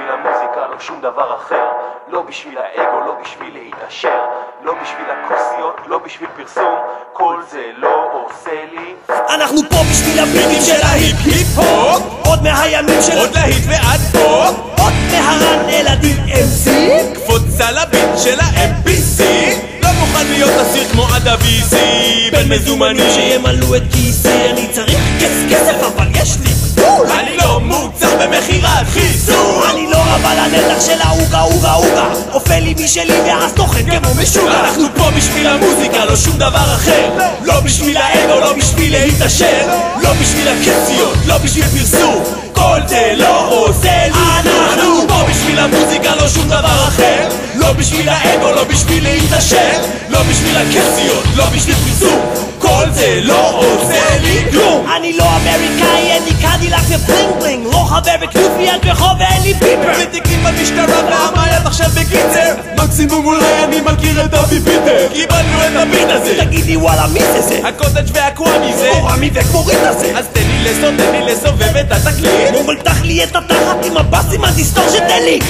בשביל המוזיקה, לא שום דבר אחר. לא בשביל האגו, לא בשביל להתעשר, לא בשביל הכוסיות, לא בשביל פרסום. כל זה לא עושה לי. אנחנו פה בשביל הביטים של ההיפ-היפ-הופ, עוד מהימים של עוד להיט ועד פה, עוד מהרן אלעדים MC, קפוץ על הביט של ה-MPC. לא מוכן להיות אסיר כמו עדה VC, בין מזומנים שימלאו את כיסי. אני צריך כסף אבל יש לי גבול, אני לא מוצר במחירת חיסול. אני לא אבל הנתח של האוגה אוגה אוגה אופה לי משלי ואז תוכן כמו משוגע. אנחנו פה בשביל המוזיקה, לא שום דבר אחר. לא בשביל האגו, לא בשביל להתעשר, לא בשביל הכסיות, לא בשביל פרסום. כל זה לא עושה לי. אנחנו פה בשביל המוזיקה, לא שום דבר אחר. לא בשביל האגו, לא בשביל להתעשר, לא בשביל הכסיות, לא בשביל פרסום. כל זה לא עושה לי כלום. אני לא אמריקאי, אין לי קדילק ובלינג בלינג, לא חבר בכנופיות ברחוב ואין לי פיפר. ותיקים במשטרה והמייד עכשיו בקיצר, מקסימום אולי אני מכיר את אבי פיטר. קיבלנו את הביט הזה, תגידי וואלה מי זה? הקוטג' והקוואמי זה, או רמי וקורית הזה. אז תן לי לסובב את התקליט. נו מלתח לי את התחת עם הבאסים הדיסטורשן תן לי.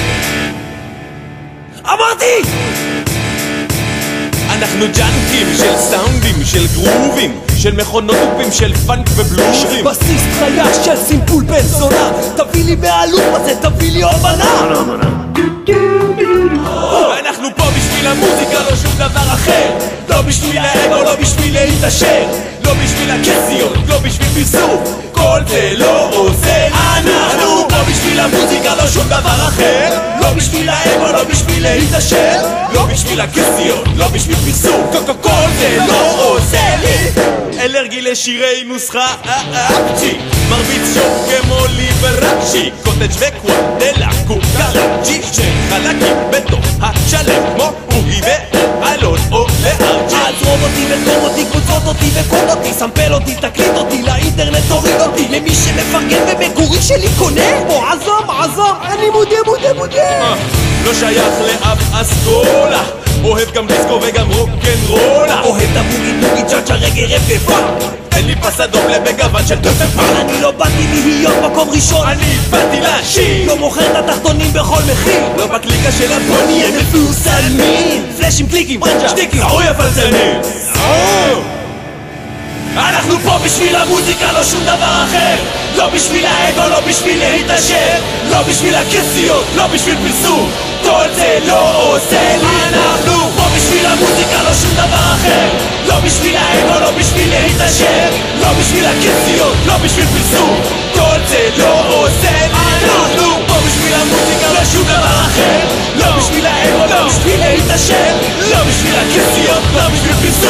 אמרתי! אנחנו ג'אנקים של סאונדים, של גרובים, של מכונות דופים, של פאנק ובלוזים, בסיס חיה של סימפול בן זונה. תביא לי מהלוף הזה, תביא לי הובנה. אנחנו פה בשביל המוזיקה, לא שום דבר אחר. לא בשביל האגו, לא בשביל להתעשר, לא בשביל הכסיות, לא בשביל פרסום. כל זה לא עושה. אנחנו פה בשביל המוזיקה, לא שום דבר אחר. לא בשביל האגו, לא בשביל להתעשר, לא בשביל הכסיות, לא בשביל פרסום. כל זה לא עושה לי. אלרגי לשירי נוסחה אפצ'י, מרביץ שוק כמו ליברצ'י, קוטג' וקוואטלה קוקראצ'י, שני חלקים בתוך השלם כמו אוגי ואלון או לארג'י. אז רוב אותי וקום אותי, קבוצות אותי וקוד אותי, סמפל אותי, תקליט אותי, לאינטרנט תוריד אותי. למי שמפרגן ומקורי שלי קונה, או עזוב, אני מודה. לא שייך לאף אסכולה, אוהב גם דיסקו וגם רוקנרולה, אוהב את הבוגי בוגי צ'אצ'ה רגע רפפה. אין לי פס אדום לבגוון של טפפה. אני לא באתי להיות מקום ראשון, אני באתי להשאיר, לא מוכר את התחתונים בכל מחיר. לא בקליקה של בוא נהיה מפורסמים, פלאשים קליקים, שטיקים, אוי הפלצנים. אנחנו פה בשביל המוזיקה, לא שום דבר אחר. לא בשביל האגו, לא בשביל להתעשר, לא בשביל הכסיות, לא בשביל פרסום. כל זה לא עושה לי. אנחנו פה בשביל המוזיקה, לא שום דבר אחר. לא בשביל האגו, לא בשביל להתעשר, לא בשביל הכסיות, לא בשביל פרסום. כל זה לא עושה לי. אנחנו פה בשביל המוזיקה, לא שום דבר אחר. לא בשביל האגו, לא בשביל להתעשר, לא בשביל הכסיות, לא בשביל פרסום.